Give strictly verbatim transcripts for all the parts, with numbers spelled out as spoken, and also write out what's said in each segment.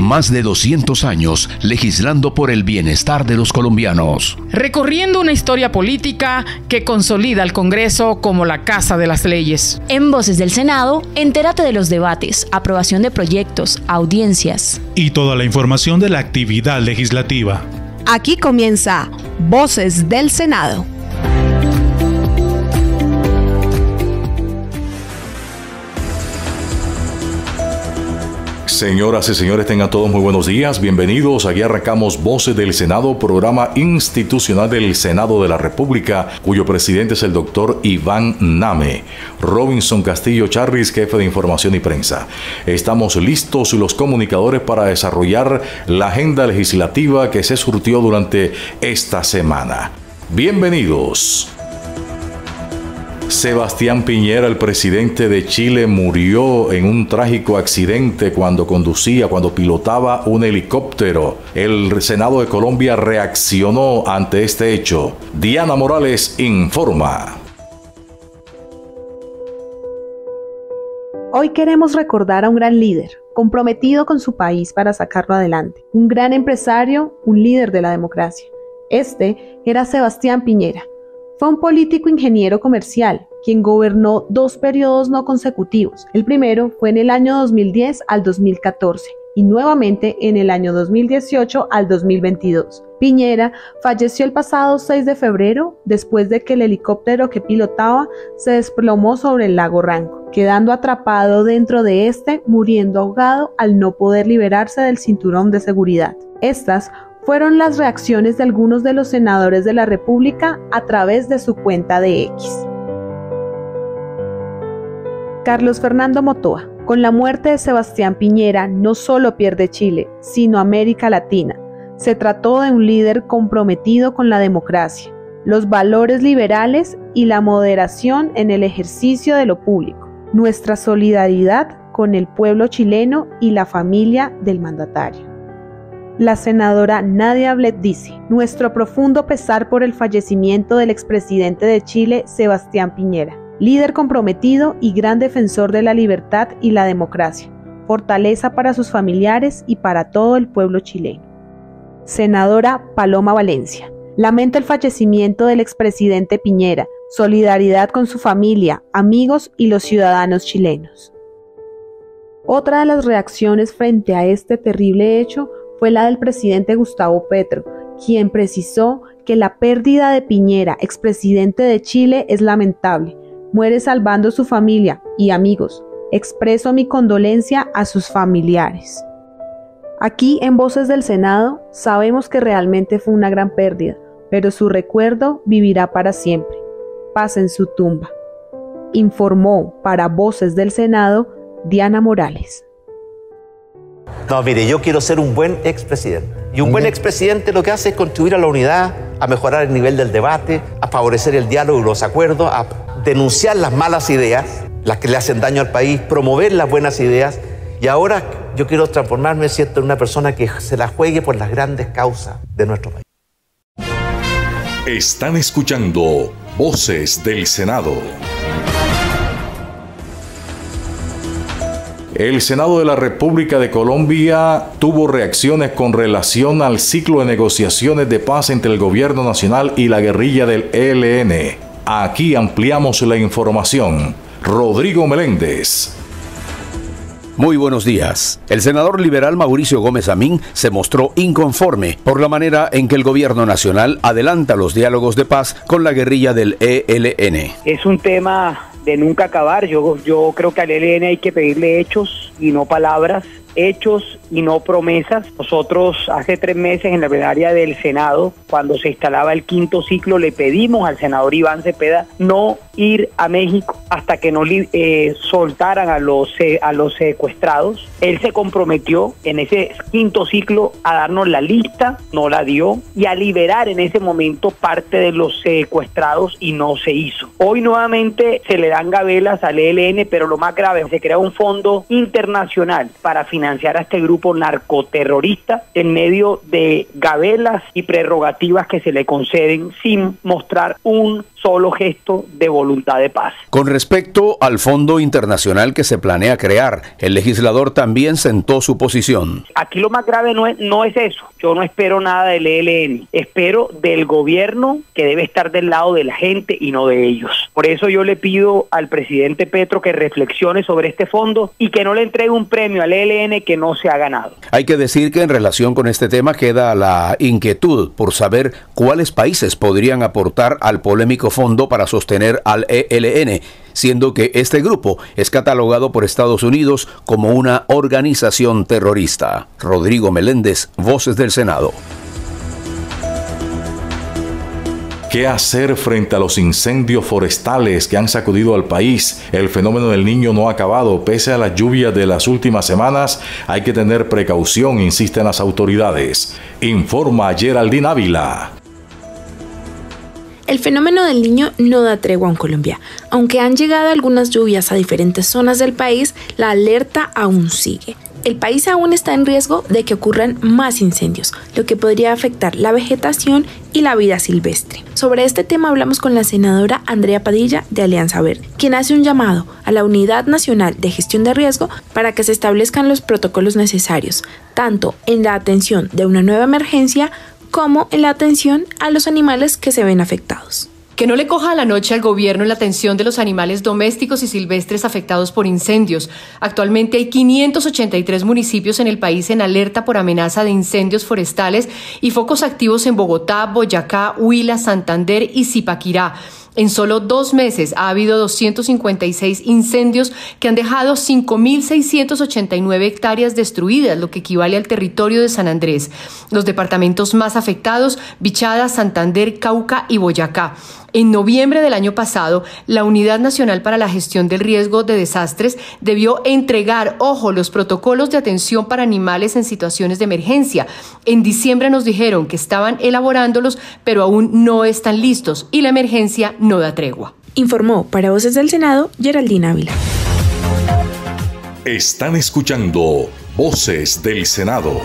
Más de doscientos años legislando por el bienestar de los colombianos. Recorriendo una historia política que consolida al Congreso como la casa de las leyes. En Voces del Senado, entérate de los debates, aprobación de proyectos, audiencias y toda la información de la actividad legislativa. Aquí comienza Voces del Senado. Señoras y señores, tengan todos muy buenos días. Bienvenidos. Aquí arrancamos Voces del Senado, programa institucional del Senado de la República, cuyo presidente es el doctor Iván Name. Robinson Castillo Charris, jefe de información y prensa. Estamos listos los comunicadores para desarrollar la agenda legislativa que se surtió durante esta semana. Bienvenidos. Sebastián Piñera, el presidente de Chile, murió en un trágico accidente cuando conducía, cuando pilotaba un helicóptero. El Senado de Colombia reaccionó ante este hecho. Diana Morales informa. Hoy queremos recordar a un gran líder, comprometido con su país para sacarlo adelante. Un gran empresario, un líder de la democracia. Este era Sebastián Piñera. Fue un político ingeniero comercial, quien gobernó dos periodos no consecutivos. El primero fue en el año dos mil diez al dos mil catorce y nuevamente en el año dos mil dieciocho al dos mil veintidós. Piñera falleció el pasado seis de febrero después de que el helicóptero que pilotaba se desplomó sobre el lago Ranco, quedando atrapado dentro de este, muriendo ahogado al no poder liberarse del cinturón de seguridad. Estas fueron las reacciones de algunos de los senadores de la República a través de su cuenta de X. Carlos Fernando Motoa. Con la muerte de Sebastián Piñera no solo pierde Chile, sino América Latina. Se trató de un líder comprometido con la democracia, los valores liberales y la moderación en el ejercicio de lo público. Nuestra solidaridad con el pueblo chileno y la familia del mandatario. La senadora Nadia Blet dice: nuestro profundo pesar por el fallecimiento del expresidente de Chile, Sebastián Piñera, líder comprometido y gran defensor de la libertad y la democracia, fortaleza para sus familiares y para todo el pueblo chileno. Senadora Paloma Valencia: lamento el fallecimiento del expresidente Piñera, solidaridad con su familia, amigos y los ciudadanos chilenos. Otra de las reacciones frente a este terrible hecho fue la del presidente Gustavo Petro, quien precisó que la pérdida de Piñera, expresidente de Chile, es lamentable. Muere salvando su familia y amigos. Expreso mi condolencia a sus familiares. Aquí en Voces del Senado sabemos que realmente fue una gran pérdida, pero su recuerdo vivirá para siempre. Paz en su tumba. Informó para Voces del Senado Diana Morales. No, mire, yo quiero ser un buen expresidente. Y un buen expresidente lo que hace es contribuir a la unidad, a mejorar el nivel del debate, a favorecer el diálogo y los acuerdos, a denunciar las malas ideas, las que le hacen daño al país, promover las buenas ideas. Y ahora yo quiero transformarme, ¿cierto?, en una persona que se la juegue por las grandes causas de nuestro país. Están escuchando Voces del Senado. El Senado de la República de Colombia tuvo reacciones con relación al ciclo de negociaciones de paz entre el gobierno nacional y la guerrilla del E L N. Aquí ampliamos la información. Rodrigo Meléndez. Muy buenos días. El senador liberal Mauricio Gómez Amín se mostró inconforme por la manera en que el gobierno nacional adelanta los diálogos de paz con la guerrilla del E L N. Es un tema de nunca acabar. Yo, yo creo que al E L N hay que pedirle hechos y no palabras, hechos y no promesas. Nosotros hace tres meses en la plenaria del Senado, cuando se instalaba el quinto ciclo, le pedimos al senador Iván Cepeda no ir a México hasta que no eh, soltaran a los, eh, a los secuestrados. Él se comprometió en ese quinto ciclo a darnos la lista, no la dio, y a liberar en ese momento parte de los secuestrados, y no se hizo. Hoy nuevamente se le dan gabelas al E L N, pero lo más grave, se crea un fondo internacional internacional para financiar a este grupo narcoterrorista en medio de gabelas y prerrogativas que se le conceden sin mostrar un solo gesto de voluntad de paz. Con respecto al fondo internacional que se planea crear, el legislador también sentó su posición. Aquí lo más grave no es, no es eso. Yo no espero nada del E L N. Espero del gobierno, que debe estar del lado de la gente y no de ellos. Por eso yo le pido al presidente Petro que reflexione sobre este fondo y que no le entregue un premio al E L N que no se ha ganado. Hay que decir que en relación con este tema queda la inquietud por saber cuáles países podrían aportar al polémico fondo para sostener al E L N, siendo que este grupo es catalogado por Estados Unidos como una organización terrorista. Rodrigo Meléndez, Voces del Senado. ¿Qué hacer frente a los incendios forestales que han sacudido al país? El fenómeno del Niño no ha acabado. Pese a las lluvias de las últimas semanas, hay que tener precaución, insisten las autoridades. Informa Geraldine Ávila. El fenómeno del Niño no da tregua en Colombia. Aunque han llegado algunas lluvias a diferentes zonas del país, la alerta aún sigue. El país aún está en riesgo de que ocurran más incendios, lo que podría afectar la vegetación y la vida silvestre. Sobre este tema hablamos con la senadora Andrea Padilla de Alianza Verde, quien hace un llamado a la Unidad Nacional de Gestión de Riesgo para que se establezcan los protocolos necesarios, tanto en la atención de una nueva emergencia como en la atención a los animales que se ven afectados. Que no le coja a la noche al gobierno en la atención de los animales domésticos y silvestres afectados por incendios. Actualmente hay quinientos ochenta y tres municipios en el país en alerta por amenaza de incendios forestales y focos activos en Bogotá, Boyacá, Huila, Santander y Zipaquirá. En solo dos meses ha habido doscientos cincuenta y seis incendios que han dejado cinco mil seiscientas ochenta y nueve hectáreas destruidas, lo que equivale al territorio de San Andrés. Los departamentos más afectados, Bichada, Santander, Cauca y Boyacá. En noviembre del año pasado, la Unidad Nacional para la Gestión del Riesgo de Desastres debió entregar, ojo, los protocolos de atención para animales en situaciones de emergencia. En diciembre nos dijeron que estaban elaborándolos, pero aún no están listos y la emergencia no da tregua. Informó para Voces del Senado, Geraldine Ávila. Están escuchando Voces del Senado.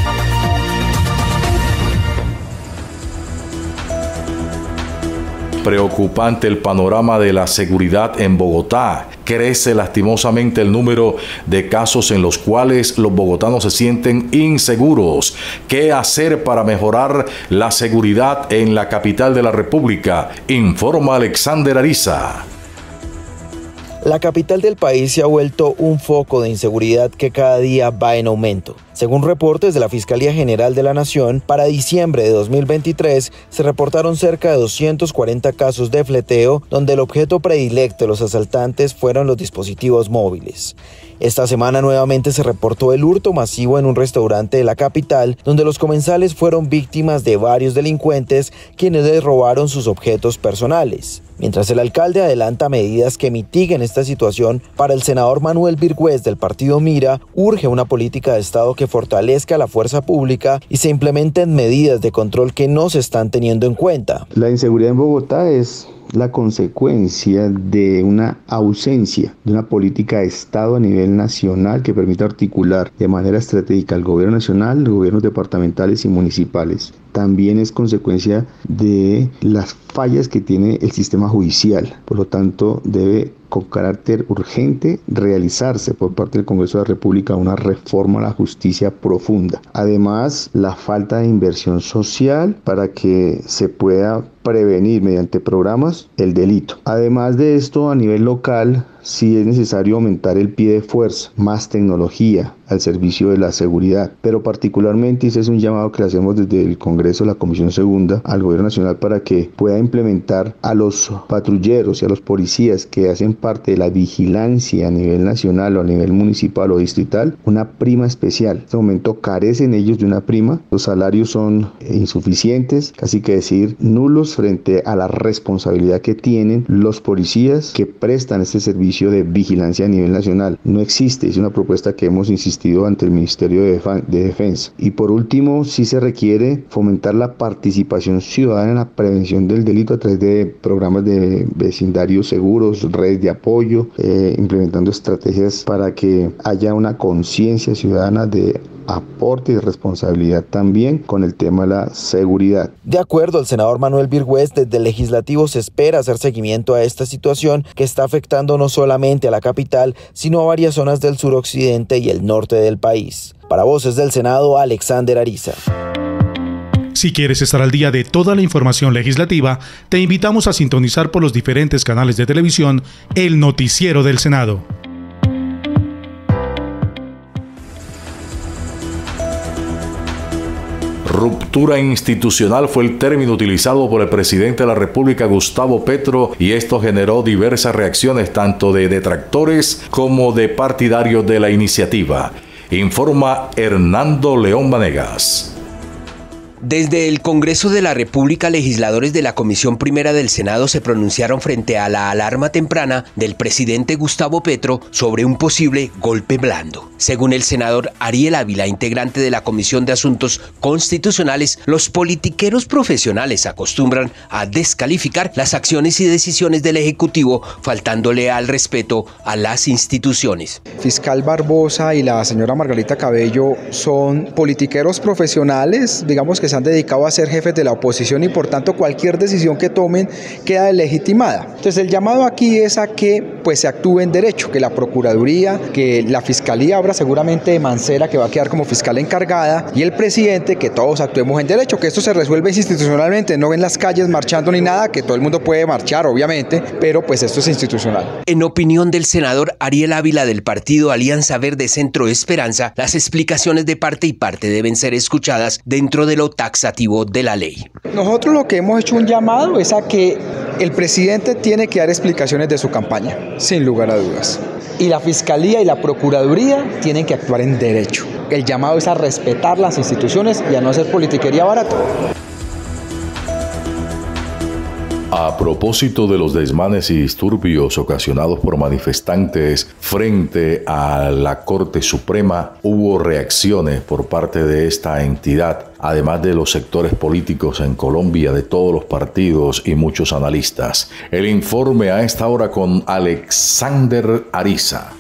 Preocupante el panorama de la seguridad en Bogotá. Crece lastimosamente el número de casos en los cuales los bogotanos se sienten inseguros. ¿Qué hacer para mejorar la seguridad en la capital de la República? Informa Alexander Ariza. La capital del país se ha vuelto un foco de inseguridad que cada día va en aumento. Según reportes de la Fiscalía General de la Nación, para diciembre de dos mil veintitrés se reportaron cerca de doscientos cuarenta casos de fleteo, donde el objeto predilecto de los asaltantes fueron los dispositivos móviles. Esta semana nuevamente se reportó el hurto masivo en un restaurante de la capital, donde los comensales fueron víctimas de varios delincuentes quienes les robaron sus objetos personales. Mientras el alcalde adelanta medidas que mitiguen esta situación, para el senador Manuel Virgüez del partido Mira, urge una política de Estado que fortalezca la fuerza pública y se implementen medidas de control que no se están teniendo en cuenta. La inseguridad en Bogotá es la consecuencia de una ausencia de una política de Estado a nivel nacional que permita articular de manera estratégica al gobierno nacional, los gobiernos departamentales y municipales. También es consecuencia de las fallas que tiene el sistema judicial. Por lo tanto, debe con carácter urgente realizarse por parte del Congreso de la República una reforma a la justicia profunda. Además, la falta de inversión social para que se pueda prevenir mediante programas el delito. Además de esto, a nivel local, sí es necesario aumentar el pie de fuerza, más tecnología al servicio de la seguridad, pero particularmente ese es un llamado que le hacemos desde el Congreso, la Comisión Segunda, al Gobierno Nacional para que pueda implementar a los patrulleros y a los policías que hacen parte de la vigilancia a nivel nacional o a nivel municipal o distrital, una prima especial. En este momento carecen ellos de una prima, los salarios son insuficientes, casi que decir nulos frente a la responsabilidad que tienen los policías que prestan este servicio servicio de vigilancia a nivel nacional. No existe, es una propuesta que hemos insistido ante el Ministerio de, Defa- de Defensa. Y por último, sí se requiere fomentar la participación ciudadana en la prevención del delito a través de programas de vecindarios seguros, redes de apoyo, eh, implementando estrategias para que haya una conciencia ciudadana de aporte y responsabilidad también con el tema de la seguridad. De acuerdo al senador Manuel Virgües, desde el legislativo se espera hacer seguimiento a esta situación que está afectando no solamente a la capital, sino a varias zonas del suroccidente y el norte del país. Para Voces del Senado, Alexander Ariza. Si quieres estar al día de toda la información legislativa, te invitamos a sintonizar por los diferentes canales de televisión el Noticiero del Senado. Ruptura institucional fue el término utilizado por el presidente de la República, Gustavo Petro, y esto generó diversas reacciones tanto de detractores como de partidarios de la iniciativa. Informa Hernando León Vanegas. Desde el Congreso de la República, legisladores de la Comisión Primera del Senado se pronunciaron frente a la alarma temprana del presidente Gustavo Petro sobre un posible golpe blando. Según el senador Ariel Ávila, integrante de la Comisión de Asuntos Constitucionales, los politiqueros profesionales acostumbran a descalificar las acciones y decisiones del Ejecutivo, faltándole al respeto a las instituciones. Fiscal Barbosa y la señora Margarita Cabello son politiqueros profesionales, digamos que se han dedicado a ser jefes de la oposición y por tanto cualquier decisión que tomen queda legitimada. Entonces el llamado aquí es a que pues se actúe en derecho, que la Procuraduría, que la Fiscalía, ahora seguramente Mancera, que va a quedar como fiscal encargada, y el presidente, que todos actuemos en derecho, que esto se resuelve institucionalmente, no en las calles marchando ni nada, que todo el mundo puede marchar obviamente, pero pues esto es institucional. En opinión del senador Ariel Ávila del partido Alianza Verde Centro Esperanza, las explicaciones de parte y parte deben ser escuchadas dentro de lo taxativo de la ley. Nosotros lo que hemos hecho un llamado es a que el presidente tiene que dar explicaciones de su campaña, sin lugar a dudas. Y la Fiscalía y la Procuraduría tienen que actuar en derecho. El llamado es a respetar las instituciones y a no hacer politiquería barata. A propósito de los desmanes y disturbios ocasionados por manifestantes frente a la Corte Suprema, hubo reacciones por parte de esta entidad, además de los sectores políticos en Colombia, de todos los partidos y muchos analistas. El informe a esta hora con Alexander Ariza.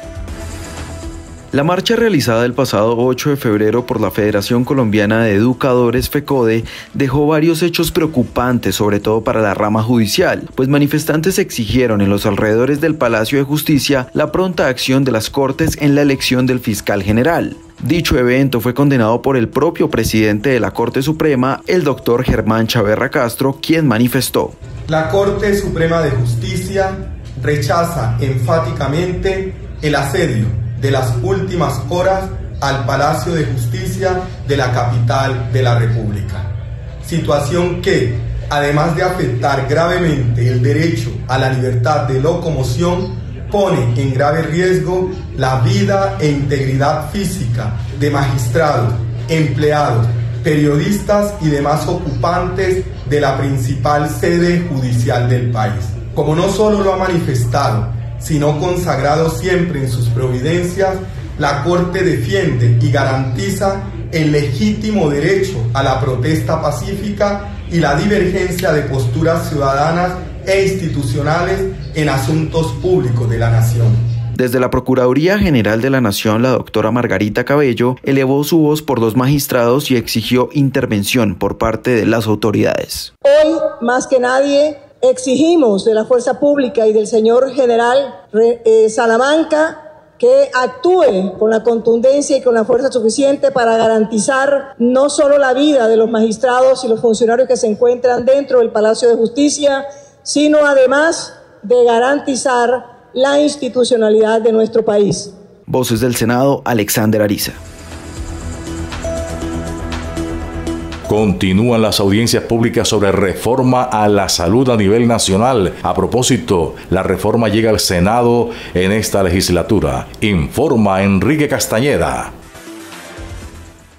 La marcha realizada el pasado ocho de febrero por la Federación Colombiana de Educadores FECODE dejó varios hechos preocupantes, sobre todo para la rama judicial, pues manifestantes exigieron en los alrededores del Palacio de Justicia la pronta acción de las Cortes en la elección del fiscal general. Dicho evento fue condenado por el propio presidente de la Corte Suprema, el doctor Germán Chaverra Castro, quien manifestó: La Corte Suprema de Justicia rechaza enfáticamente el asedio de las últimas horas al Palacio de Justicia de la capital de la República. Situación que, además de afectar gravemente el derecho a la libertad de locomoción, pone en grave riesgo la vida e integridad física de magistrados, empleados, periodistas y demás ocupantes de la principal sede judicial del país. Como no solo lo ha manifestado, sino consagrado siempre en sus providencias, la Corte defiende y garantiza el legítimo derecho a la protesta pacífica y la divergencia de posturas ciudadanas e institucionales en asuntos públicos de la nación. Desde la Procuraduría General de la Nación, la doctora Margarita Cabello elevó su voz por dos magistrados y exigió intervención por parte de las autoridades. Hoy, más que nadie, exigimos de la fuerza pública y del señor general eh, Salamanca que actúe con la contundencia y con la fuerza suficiente para garantizar no solo la vida de los magistrados y los funcionarios que se encuentran dentro del Palacio de Justicia, sino además de garantizar la institucionalidad de nuestro país. Voces del Senado, Alexander Ariza. Continúan las audiencias públicas sobre reforma a la salud a nivel nacional. A propósito, la reforma llega al Senado en esta legislatura. Informa Enrique Castañeda.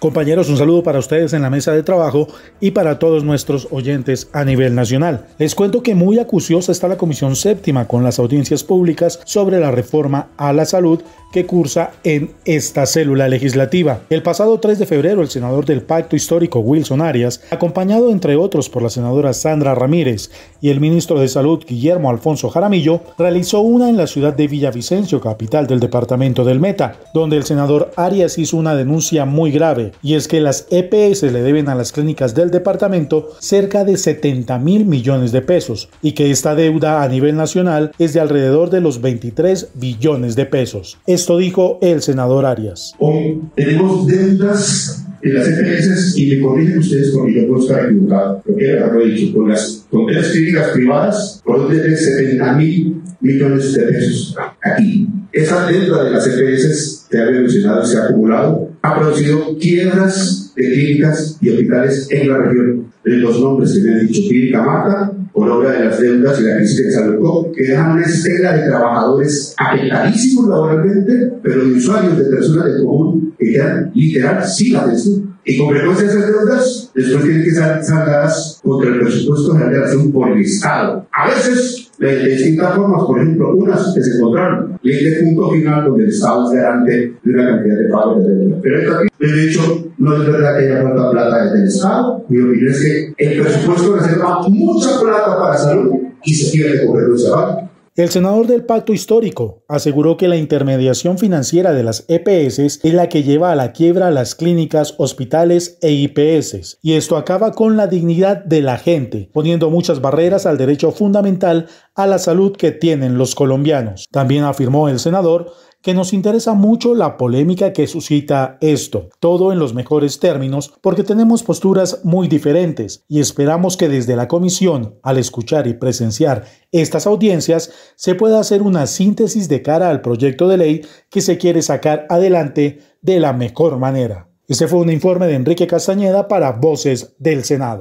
Compañeros, un saludo para ustedes en la mesa de trabajo y para todos nuestros oyentes a nivel nacional. Les cuento que muy acuciosa está la Comisión Séptima con las audiencias públicas sobre la reforma a la salud que cursa en esta célula legislativa. El pasado tres de febrero, el senador del Pacto Histórico, Wilson Arias, acompañado entre otros por la senadora Sandra Ramírez y el ministro de Salud, Guillermo Alfonso Jaramillo, realizó una en la ciudad de Villavicencio, capital del departamento del Meta, donde el senador Arias hizo una denuncia muy grave, y es que las E P S le deben a las clínicas del departamento cerca de setenta mil millones de pesos, y que esta deuda a nivel nacional es de alrededor de los veintitrés billones de pesos. Esto dijo el senador Arias. Hoy tenemos deudas en las E P S, y me corrigen ustedes porque yo puedo estar equivocado, lo que haberlo dicho, con las con tres clínicas privadas por orden de setenta mil millones de pesos. Aquí, esa deuda de las E P S que ha mencionado y se ha acumulado ha producido quiebras de clínicas y hospitales en la región. De los nombres que me han dicho, Clínica Mata, por obra de las deudas y la crisis que desarrolló, que dejan una estela de trabajadores afectadísimos laboralmente, pero de usuarios, de personas de común, que quedan literal sin atención. Y con frecuencia esas deudas después tienen que ser saldadas contra el presupuesto general de la nación por el Estado. A veces, de, de distintas formas, por ejemplo, unas que se encontraron, ley de punto final donde el Estado es garante de una cantidad de pagos de deuda. Pero esto aquí, de hecho, no es verdad que haya falta plata desde el Estado. Mi opinión es que el presupuesto reserva mucha plata para salud y se pierde con frecuencia. ¿Vale? El senador del Pacto Histórico aseguró que la intermediación financiera de las E P S es la que lleva a la quiebra a las clínicas, hospitales e I P S, y esto acaba con la dignidad de la gente, poniendo muchas barreras al derecho fundamental a la salud que tienen los colombianos. También afirmó el senador que nos interesa mucho la polémica que suscita esto, todo en los mejores términos, porque tenemos posturas muy diferentes y esperamos que desde la comisión, al escuchar y presenciar estas audiencias, se pueda hacer una síntesis de cara al proyecto de ley que se quiere sacar adelante de la mejor manera. Este fue un informe de Enrique Castañeda para Voces del Senado.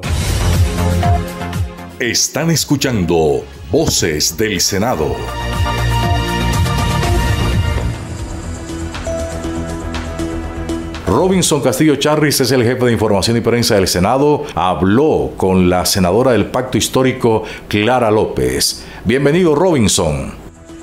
Están escuchando Voces del Senado. Robinson Castillo Charris es el jefe de información y prensa del Senado. Habló con la senadora del Pacto Histórico, Clara López. Bienvenido, Robinson.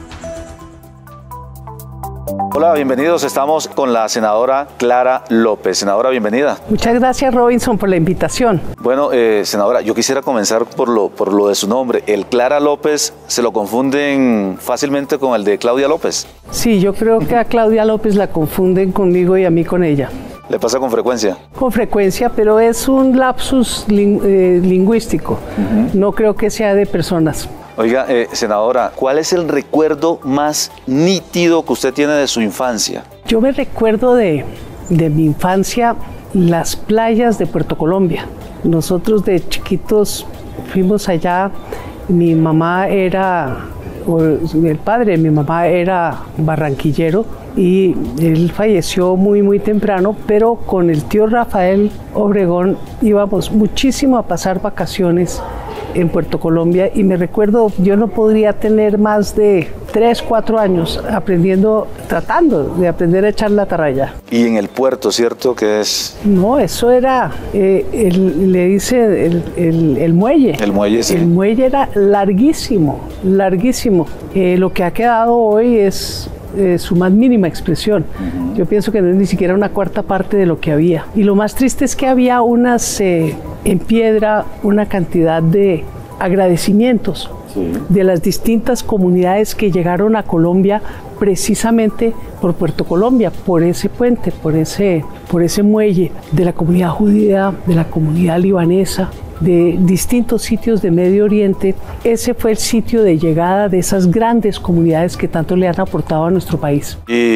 Hola, bienvenidos. Estamos con la senadora Clara López. Senadora, bienvenida. Muchas gracias, Robinson, por la invitación. Bueno, eh, senadora, yo quisiera comenzar por lo, por lo de su nombre. El Clara López, ¿se lo confunden fácilmente con el de Claudia López? Sí, yo creo que a Claudia López la confunden conmigo y a mí con ella. ¿Le pasa con frecuencia? Con frecuencia, pero es un lapsus ling eh, lingüístico. Uh-huh. No creo que sea de personas. Oiga, eh, senadora, ¿cuál es el recuerdo más nítido que usted tiene de su infancia? Yo me recuerdo de, de mi infancia las playas de Puerto Colombia. Nosotros de chiquitos fuimos allá, mi mamá era, o el padre de mi mamá era barranquillero y él falleció muy muy temprano, pero con el tío Rafael Obregón íbamos muchísimo a pasar vacaciones en Puerto Colombia y me recuerdo, yo no podría tener más de tres, cuatro años aprendiendo, tratando de aprender a echar la atarraya. Y en el puerto, ¿cierto? Que es... No, eso era, eh, el, le dice el, el, el muelle. El muelle, sí. El muelle era larguísimo, larguísimo. Eh, lo que ha quedado hoy es... Eh, su más mínima expresión. Uh-huh. Yo pienso que no es ni siquiera una cuarta parte de lo que había. Y lo más triste es que había unas, eh, en piedra, una cantidad de agradecimientos sí. de las distintas comunidades que llegaron a Colombia precisamente por Puerto Colombia, por ese puente, por ese, por ese muelle, de la comunidad judía, de la comunidad libanesa, de distintos sitios de Medio Oriente. Ese fue el sitio de llegada de esas grandes comunidades que tanto le han aportado a nuestro país.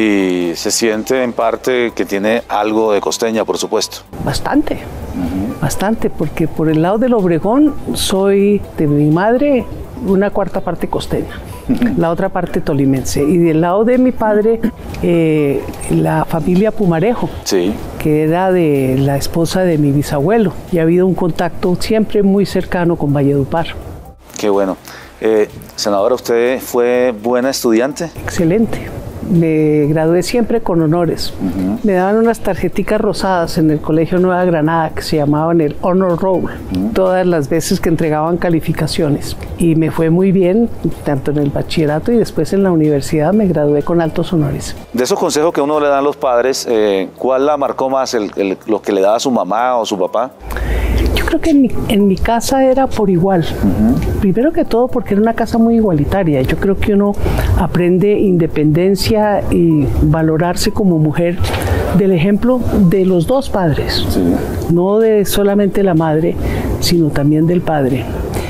Y se siente en parte que tiene algo de costeña, por supuesto. Bastante, uh-huh. bastante, porque por el lado del Obregón soy de mi madre una cuarta parte costeña, uh-huh. la otra parte tolimense, y del lado de mi padre eh, la familia Pumarejo, sí. que era de la esposa de mi bisabuelo, y ha habido un contacto siempre muy cercano con Valledupar. Qué bueno. Eh, senadora, ¿usted fue buena estudiante? Excelente, me gradué siempre con honores. Uh-huh. Me daban unas tarjeticas rosadas en el Colegio Nueva Granada que se llamaban el Honor Roll, uh-huh. todas las veces que entregaban calificaciones. Y me fue muy bien, tanto en el bachillerato y después en la universidad me gradué con altos honores. De esos consejos que uno le dan a los padres, eh, ¿cuál la marcó más? El, el, ¿Lo que le daba su mamá o su papá? Yo creo que en mi, en mi casa era por igual. Uh-huh. Primero que todo porque era una casa muy igualitaria. Yo creo que uno aprende independencia y valorarse como mujer del ejemplo de los dos padres. Sí. No de solamente la madre, sino también del padre.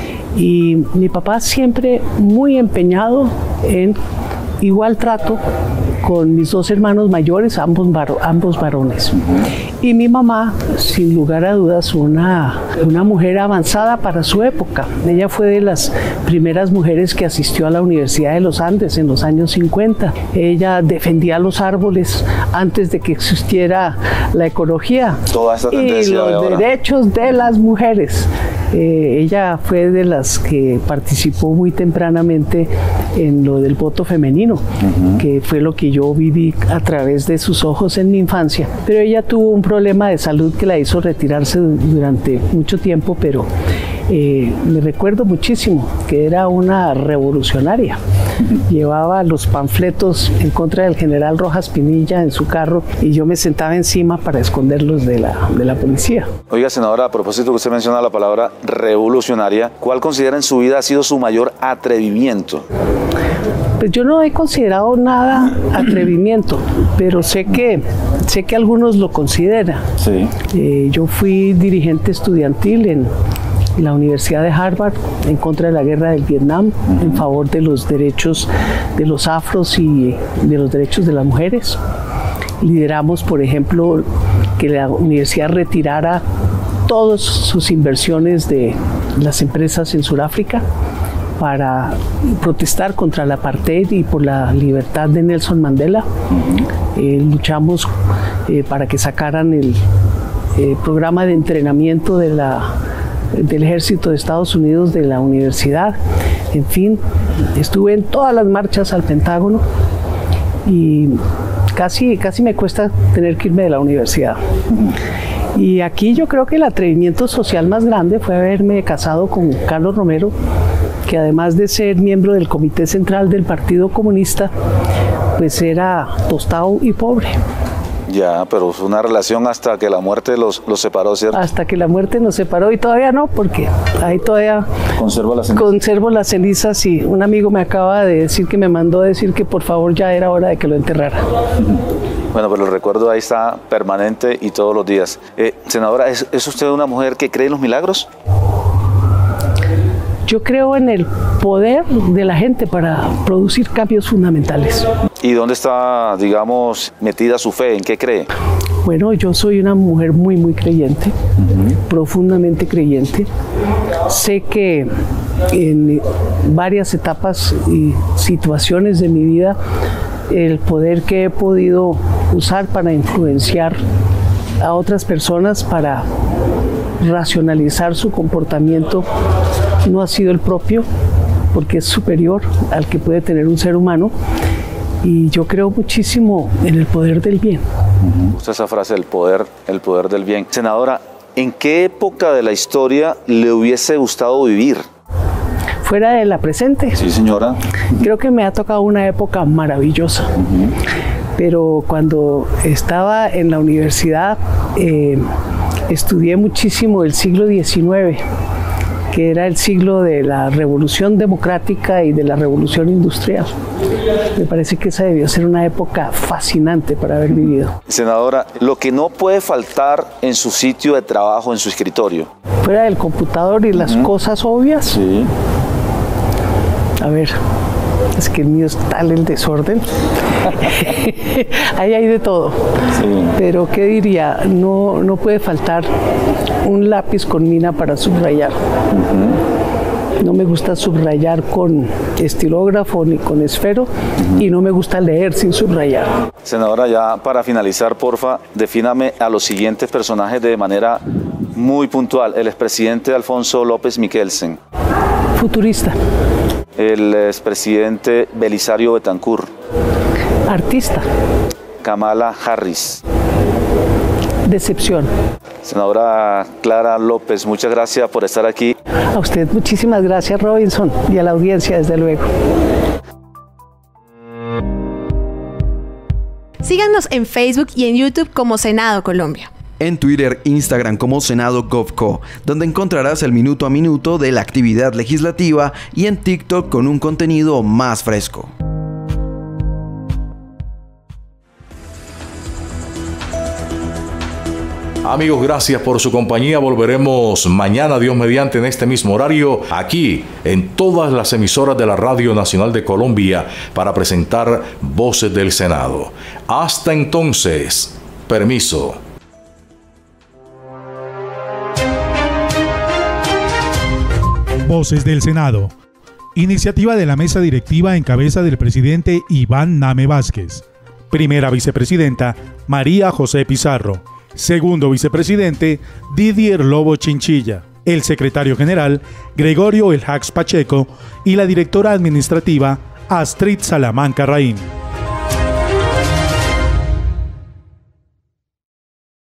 Y mi papá siempre muy empeñado en igual trato con mis dos hermanos mayores, ambos, bar, ambos varones. Uh-huh. Y mi mamá, sin lugar a dudas, una, una mujer avanzada para su época. Ella fue de las primeras mujeres que asistió a la Universidad de los Andes en los años cincuenta. Ella defendía los árboles antes de que existiera la ecología. Toda esta tendencia y los de derechos de las mujeres. Eh, ella fue de las que participó muy tempranamente en lo del voto femenino, uh-huh. que fue lo que yo viví a través de sus ojos en mi infancia. Pero ella tuvo un problema de salud que la hizo retirarse durante mucho tiempo, pero eh, me recuerdo muchísimo que era una revolucionaria. Uh-huh. Llevaba los panfletos en contra del general Rojas Pinilla en su carro y yo me sentaba encima para esconderlos de la, de la policía. Oiga, senadora, a propósito que usted menciona la palabra revolucionaria, ¿cuál considera en su vida ha sido su mayor atrevimiento? Pues yo no he considerado nada atrevimiento, pero sé que, sé que algunos lo consideran. Sí. Eh, yo fui dirigente estudiantil en la Universidad de Harvard en contra de la guerra del Vietnam, uh-huh. en favor de los derechos de los afros y de los derechos de las mujeres. Lideramos, por ejemplo, que la universidad retirara todas sus inversiones de las empresas en Sudáfrica para protestar contra el apartheid y por la libertad de Nelson Mandela. Uh-huh. Eh, luchamos eh, para que sacaran el eh, programa de entrenamiento de la, del Ejército de Estados Unidos de la universidad. En fin, estuve en todas las marchas al Pentágono y casi, casi me cuesta tener que irme de la universidad. Uh-huh. Y aquí yo creo que el atrevimiento social más grande fue haberme casado con Carlos Romero, que además de ser miembro del Comité Central del Partido Comunista, pues era tostado y pobre. Ya, pero fue una relación hasta que la muerte los, los separó, ¿cierto? Hasta que la muerte nos separó y todavía no, porque ahí todavía conservo las cenizas. Conservo las cenizas y un amigo me acaba de decir que me mandó a decir que por favor ya era hora de que lo enterrara. Bueno, pero el recuerdo ahí está permanente y todos los días. Eh, senadora, ¿es, ¿es usted una mujer que cree en los milagros? Yo creo en el poder de la gente para producir cambios fundamentales. ¿Y dónde está, digamos, metida su fe? ¿En qué cree? Bueno, yo soy una mujer muy, muy creyente, uh-huh. profundamente creyente. Sé que en varias etapas y situaciones de mi vida, el poder que he podido usar para influenciar a otras personas, para racionalizar su comportamiento, no ha sido el propio, porque es superior al que puede tener un ser humano, y yo creo muchísimo en el poder del bien. Uh-huh. Usted esa frase, el poder, el poder del bien. Senadora, ¿en qué época de la historia le hubiese gustado vivir? Fuera de la presente. Sí, señora. Creo que me ha tocado una época maravillosa. Uh-huh. Pero cuando estaba en la universidad, eh, estudié muchísimo el siglo diecinueve, que era el siglo de la revolución democrática y de la revolución industrial. Me parece que esa debió ser una época fascinante para haber vivido. Senadora, lo que no puede faltar en su sitio de trabajo, en su escritorio. Fuera del computador y las uh-huh. cosas obvias. Sí. A ver, es que el mío es tal el desorden. Ahí hay de todo. Sí. Pero ¿qué diría? No, no puede faltar un lápiz con mina para subrayar. Uh-huh. No me gusta subrayar con estilógrafo ni con esfero, uh-huh. y no me gusta leer sin subrayar. Senadora, ya para finalizar, porfa, defíname a los siguientes personajes de manera muy puntual. El expresidente Alfonso López Michelsen. Futurista. El expresidente Belisario Betancur. Artista. Kamala Harris. Decepción. Senadora Clara López, muchas gracias por estar aquí. A usted muchísimas gracias, Robinson, y a la audiencia, desde luego. Síganos en Facebook y en YouTube como Senado Colombia. En Twitter, Instagram como Senado GovCo, donde encontrarás el minuto a minuto de la actividad legislativa, y en TikTok con un contenido más fresco. Amigos, gracias por su compañía. Volveremos mañana, Dios mediante, en este mismo horario, aquí en todas las emisoras de la Radio Nacional de Colombia, para presentar Voces del Senado. Hasta entonces, permiso. Voces del Senado. Iniciativa de la mesa directiva en cabeza del presidente Iván Name Vázquez. Primera vicepresidenta, María José Pizarro. Segundo vicepresidente, Didier Lobo Chinchilla. El secretario general, Gregorio El Hax Pacheco. Y la directora administrativa, Astrid Salamanca Raín.